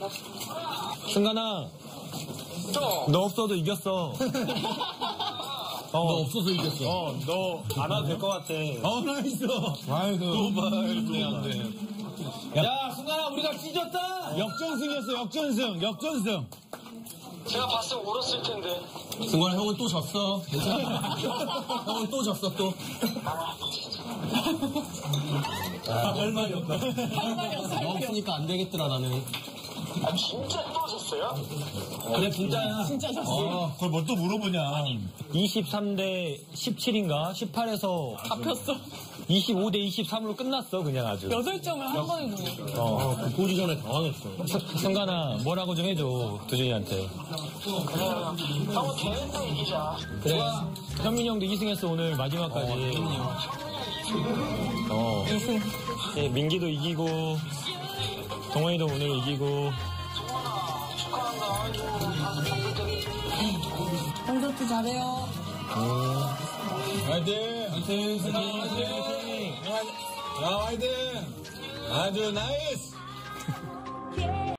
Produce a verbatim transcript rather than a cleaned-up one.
승관아, 너 없어도 이겼어. 어, 너 없어서 이겼어. 어, 너 안 와도 될 것 같아. 어, 나이스. 아이고. 도발. 안 돼. 야, 야, 승관아, 우리가 찢었다! 역전승이었어, 역전승, 역전승. 제가 봤으면 울었을 텐데. 승관아, 형은 또 졌어. 괜찮아. 형은 또 졌어, 또. 아, 할 말이 없다. 너 없으니까 안 되겠더라, 나는. 아, 진짜 또 졌어요? 그래, 진짜야. 진짜 졌어. 어, 그걸 뭐 또 물어보냐. 이십삼 대 십칠인가? 십팔에서 잡혔어. 이십오 대 이십삼으로 끝났어, 그냥 아주. 여덟 점을 한 번에 넣어. 어, 그 포지션에 당황했어. 승관아, 뭐라고 좀 해줘, 두준이한테. 그냥, 형은 되는데 이기자. 그래. 현민이 형도 이승했어, 오늘 마지막까지. 어. 이승. 예, 민기도 이기고, 동원이도 오늘 이기고. 콘서트 잘해요. 화이팅! 화이팅! 화이팅! 야, 화이팅! 아주 나이스!